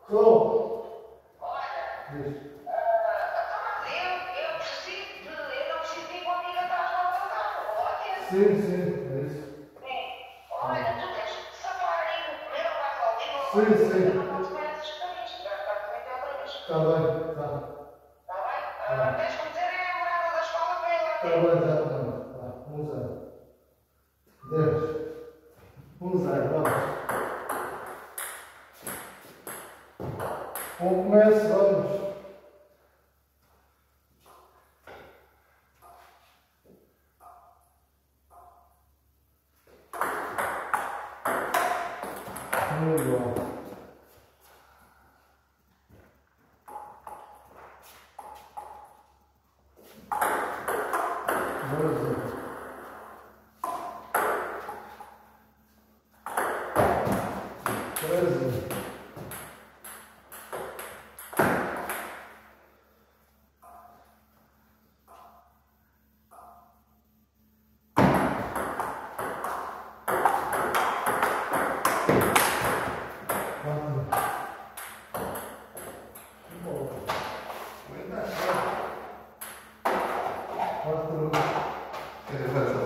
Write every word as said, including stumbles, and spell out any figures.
Sou. Olha, Diz. ah, então, eu, eu preciso de. Eu não preciso de ir comigo atrás do autocarro. Vou lá ter. Sim, sim, é isso. Sim. Olha, tu tens que safar aí o meu gasolina. Sim, sim. Eu não posso ver essas caminhas. Vai ficar comigo outra vez. Está bem, está. Está bem? Ah, tens que dizer a morada da escola para ir lá Está ter. bem, está bem. Tá, um zero. Dez. Um zero, vamos. Um começo, vamos. Um igual. Doze. Treze. Quatro. Boa. Quatro.